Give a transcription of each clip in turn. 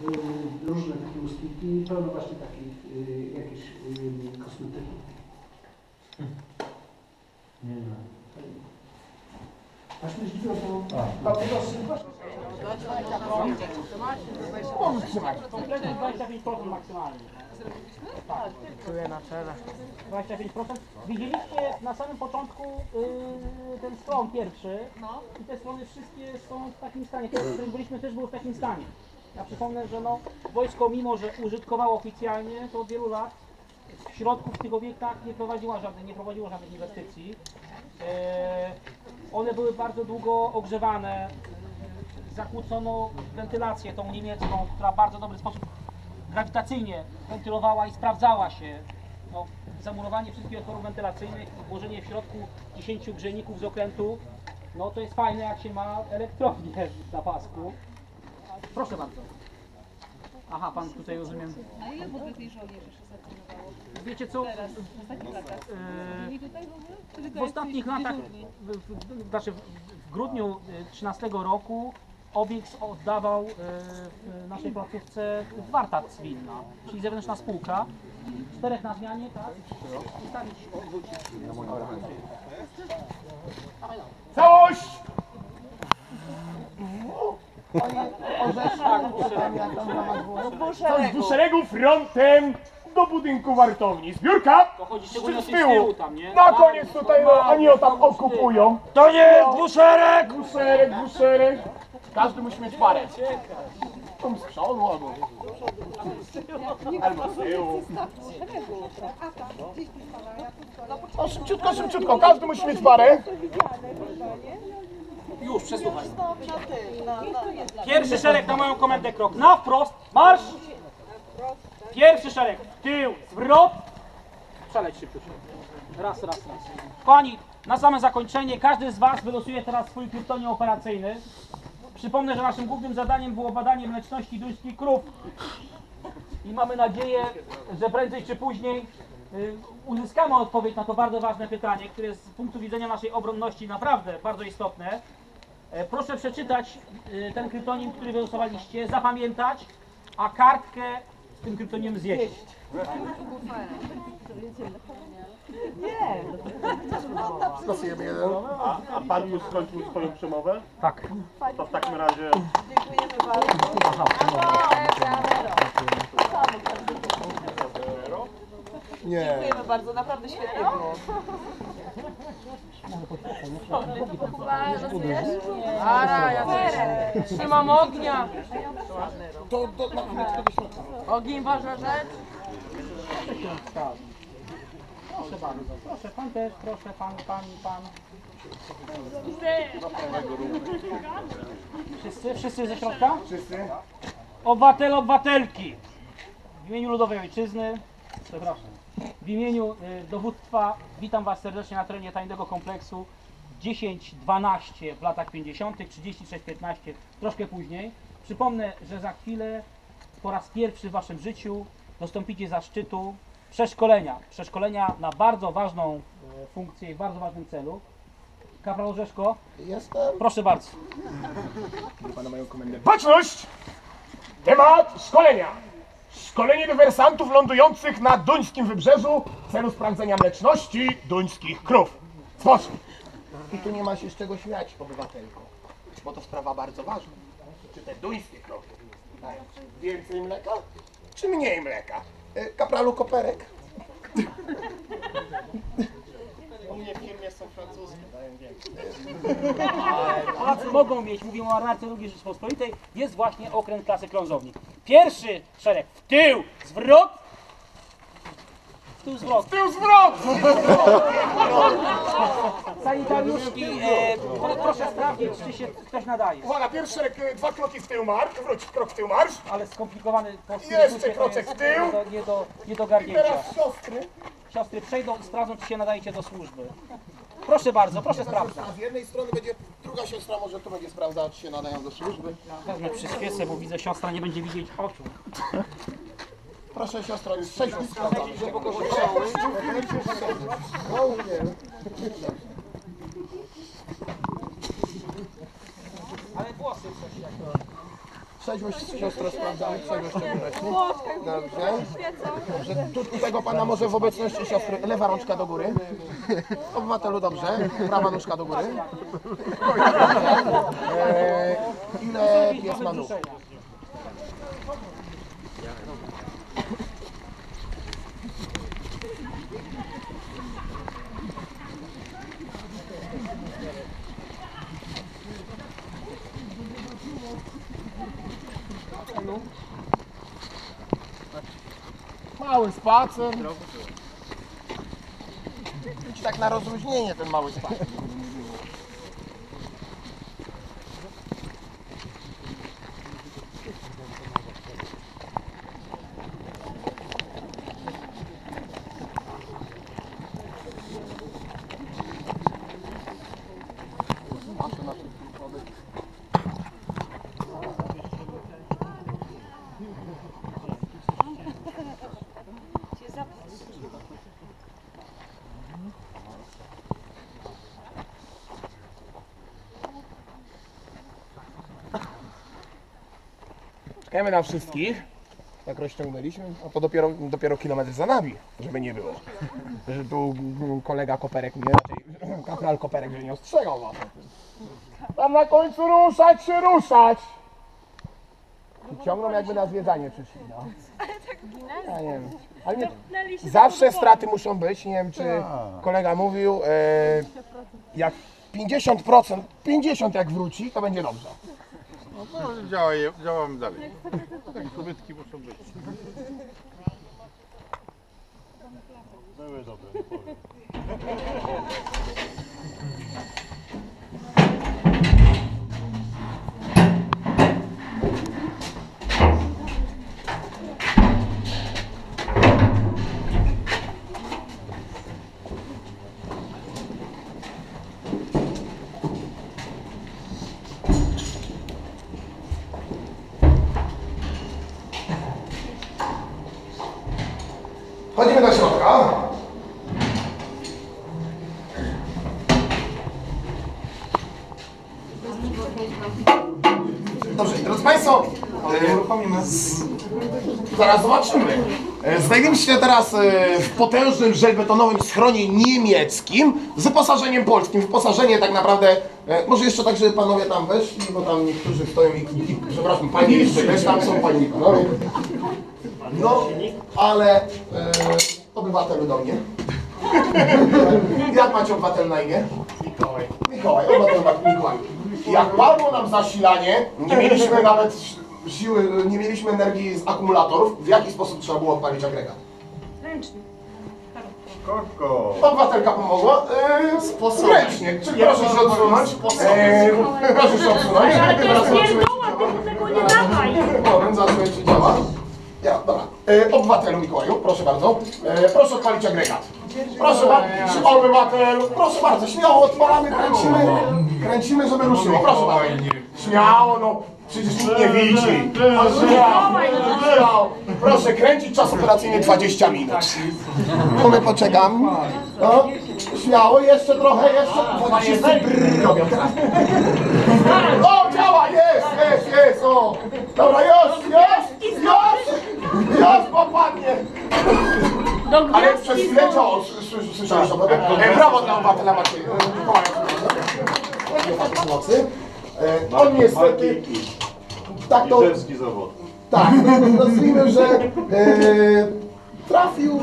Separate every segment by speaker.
Speaker 1: różne takie usługi, pełno właśnie takich jakichś kosmetyków.
Speaker 2: Nie ma.
Speaker 1: Aż mnie zdziwiło, bo papierosy właśnie.
Speaker 3: Możesz trzymać. Kompletnie 25% maksymalnie. Tak, czuję na czele. 25%. Widzieliście na samym początku ten stron pierwszy i te strony wszystkie są w takim stanie. Te, w którym byliśmy, też było w takim stanie. Ja przypomnę, że no, wojsko, mimo że użytkowało oficjalnie, to od wielu lat w środku w tych obiektach nie prowadziło żadnych inwestycji. One były bardzo długo ogrzewane, zakłócono wentylację tą niemiecką, która w bardzo dobry sposób grawitacyjnie wentylowała i sprawdzała się. No, zamurowanie wszystkich otworów wentylacyjnych i włożenie w środku 10 grzejników z okrętu, no to jest fajne, jak się ma elektrownię na pasku. Proszę bardzo. Aha, pan tutaj rozumiem.
Speaker 4: A ile w ogóle tej żołnierzy się zatrzymało?
Speaker 3: Wiecie co?
Speaker 4: Teraz, w ostatnich latach.
Speaker 3: Yy,
Speaker 4: I tutaj w ogóle?
Speaker 3: w ostatnich latach, znaczy w grudniu 2013 roku obiekt oddawał w naszej placówce warta cywilna, czyli zewnętrzna spółka. 4 na zmianie, tak? Ustawić, odwrócić.
Speaker 5: Całość! Całość do szeregu frontem do budynku wartowni. Zbiórka!
Speaker 3: To chodzi szczególnie
Speaker 5: Z
Speaker 3: z tyłu
Speaker 5: tyłu.
Speaker 3: tam, nie?
Speaker 5: Na koniec tutaj, no, a nie o tam okupują.
Speaker 2: To nie jest dwuszereg!
Speaker 5: Dwuszereg. Każdy musi mieć parę. Tam z przodu albo z tyłu. O, szybciutko, każdy musi mieć parę.
Speaker 3: Już, przesłuchaj. Pierwszy szereg na moją komendę krok. Na wprost, marsz! Pierwszy szereg, w tył, zwrot. Przeleć szybciutko. Raz. Kochani, na same zakończenie każdy z Was wylosuje teraz swój kryptonim operacyjny. Przypomnę, że naszym głównym zadaniem było badanie mleczności duńskich krów. I mamy nadzieję, że prędzej czy później uzyskamy odpowiedź na to bardzo ważne pytanie, które jest z punktu widzenia naszej obronności naprawdę bardzo istotne. Proszę przeczytać ten kryptonim, który wylosowaliście, zapamiętać, a kartkę z tym kryptoniem zjeść.
Speaker 5: Stosujemy jeden. A pan już skończył swoją przemowę?
Speaker 3: Tak.
Speaker 5: To w takim razie...
Speaker 6: Dziękujemy bardzo.
Speaker 5: Nie.
Speaker 6: Dziękujemy bardzo, naprawdę świetnie było.
Speaker 7: Trzymam ognia!
Speaker 5: To na chwileczkę do środka.
Speaker 7: Ogień ważna rzecz.
Speaker 3: Proszę bardzo, proszę, pan też, proszę, pan. Wszyscy ze środka?
Speaker 5: Wszyscy?
Speaker 3: Obywatelki, w imieniu Ludowej Ojczyzny, przepraszam, w imieniu dowództwa witam Was serdecznie na terenie tajnego kompleksu 10-12 w latach 50., 36-15 troszkę później. Przypomnę, że za chwilę po raz pierwszy w Waszym życiu dostąpicie zaszczytu przeszkolenia na bardzo ważną funkcję i w bardzo ważnym celu. Kapral Orzeszko,
Speaker 5: Jestem.
Speaker 3: proszę bardzo.
Speaker 5: Baczność! Temat szkolenia. Szkolenie dywersantów lądujących na duńskim wybrzeżu w celu sprawdzenia mleczności duńskich krów. Spocznij. I tu nie ma się z czego śmiać, obywatelko, bo to sprawa bardzo ważna. Czy te duńskie krowy dają więcej mleka, czy mniej mleka? Kapralu Koperek. U mnie w firmie są francuskie, dają więcej.
Speaker 3: Polacy mogą mieć, mówimy o marynarce II Rzeczypospolitej, jest właśnie okręt klasy krążownik. Pierwszy szereg, w tył, zwrot, w tył, zwrot.
Speaker 5: W tył zwrot!
Speaker 3: Sanitariuszki, proszę sprawdzić, czy się ktoś nadaje.
Speaker 5: Uwaga, pierwszy szereg, 2 kroki w tył marsz, wróć, krok w tył marsz.
Speaker 3: Ale skomplikowany po
Speaker 5: Jeszcze kroczek w tył.
Speaker 3: nie do
Speaker 5: I
Speaker 3: garnięcia.
Speaker 5: teraz siostry.
Speaker 3: Siostry przejdą i sprawdzą, czy się nadajecie do służby. Proszę bardzo, proszę sprawdzać.
Speaker 5: Z jednej strony będzie druga siostra, może tu będzie sprawdzała, czy się nadają do służby.
Speaker 3: Wezmę przyspiesę, bo widzę, siostra nie będzie widzieć oczu.
Speaker 5: Proszę siostro, jest 6 sprawdzamy.
Speaker 3: Ale włosy coś jak
Speaker 5: Trzeźwość siostro sprawdzamy, trzeźwość ciągneczki. Dobrze. Dobrze. Tu tego pana może w obecności siostry lewa rączka do góry. Obywatelu dobrze. Prawa nóżka do góry. Ile pies ma nóg? Mały spacer. Idź tak na rozluźnienie ten mały spacer. Czekajmy na wszystkich. Tak rozciągnęliśmy, a to dopiero kilometr za nami, żeby nie było. Że tu kolega Koperek mnie, raczej kapral Koperek, że nie ostrzegał was. Tam na końcu ruszać się ruszać! I ciągną jakby na zwiedzanie przyszli, no. Ja nie wiem. Ale nie, zawsze straty muszą być, nie wiem czy kolega mówił, jak 50%, 50 jak wróci, to będzie dobrze.
Speaker 8: No to działamy dalej. Takie kobytki muszą być. Były dobre, nie powiem.
Speaker 5: Chodzimy do środka. Dobrze, drodzy Państwo, zaraz zobaczymy. Znajdujemy się teraz w potężnym żelbetonowym schronie niemieckim z wyposażeniem polskim. Wyposażenie tak naprawdę, może jeszcze tak, żeby panowie tam weszli, bo tam niektórzy stoją i przepraszam, panie jeszcze też tam są pani panowie. No, ale obywatelu do mnie. Jak macie obywatel na imię? Mikołaj. Mikołaj, obywatel Mikołaj. Jak padło nam zasilanie, nie mieliśmy nawet siły, nie mieliśmy energii z akumulatorów, w jaki sposób trzeba było odpalić agregat?
Speaker 4: Ręcznie.
Speaker 8: Korko!
Speaker 5: Obywatelka pomogła? Ręcznie, czyli proszę się odsunąć. Proszę się odsunąć.
Speaker 7: Ale to jest pierdoła, ty tego nie dawaj!
Speaker 5: Moment, zobaczmy czy działa. Ja, dobra. Obywatelu Mikołaju, proszę bardzo. Proszę odpalić agregat. Proszę bardzo, obywatelu, proszę bardzo, śmiało odpalamy, kręcimy, żeby ruszyło. Proszę bardzo. Śmiało, no. Przecież nikt nie widzi. Śmiało. Proszę kręcić, czas operacyjny 20 minut. My poczekam. No, śmiało, jeszcze trochę, jeszcze. Robią teraz. O, działa, jest, o. Dobra, już, popadnie. Ale przez chwilę działo, słyszałeś to? Brawo dla obywatela Macieja. Pomocy. On niestety, tak to,
Speaker 8: zawód.
Speaker 5: tak, nazwijmy, że trafił.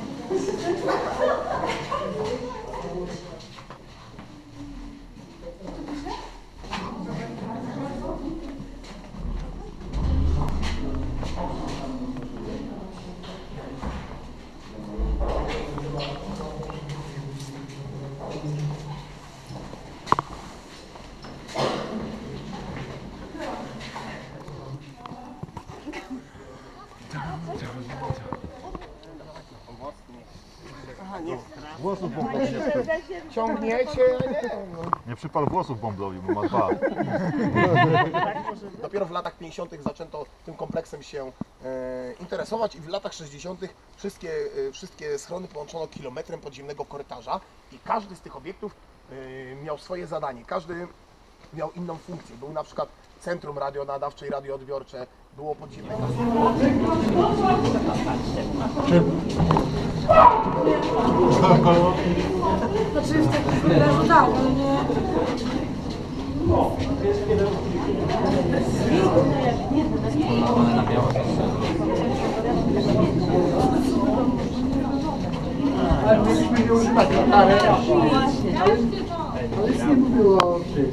Speaker 8: Włosów bąblowi nie przypal.
Speaker 5: Ciągniecie, nie wiem.
Speaker 8: Nie przypal włosów bąblowi, bo ma 2.
Speaker 5: Dopiero w latach 50. zaczęto tym kompleksem się interesować i w latach 60. wszystkie schrony połączono kilometrem podziemnego korytarza i każdy z tych obiektów miał swoje zadanie, każdy miał inną funkcję. Był na przykład centrum radionadawcze i radioodbiorcze było podziemne.
Speaker 7: Znaczy w takim wylewu tak, ale nie...
Speaker 1: Ale mieliśmy nie używać latary, ale nic nie mówiło o tym.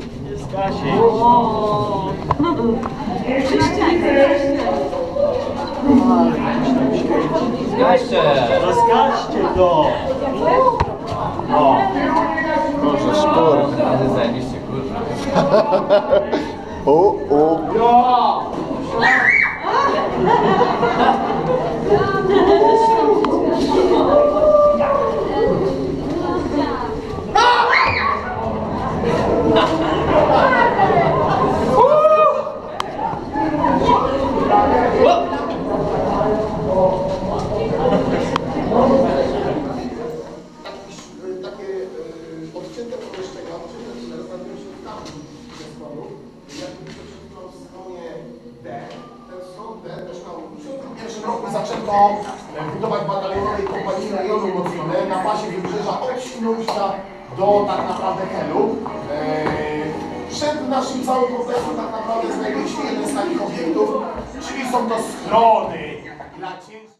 Speaker 2: Rozkażcie to!
Speaker 9: Może szpor.
Speaker 2: Zajebiście, kurwa.
Speaker 5: Takie odcięte pomieszczenia, które znajdują się tam zespołu. Jak widzicie przed chwilą w stronie D, ten stron D też na 1991 roku zaczęto budować batalionowe i kompanii rejonu mocne na pasie wybrzeża od Świnoujścia do tak naprawdę Helu. Przed naszym całym kompleksem tak naprawdę znajduje się jeden z takich obiektów, czyli są to schrony dla ciężkich.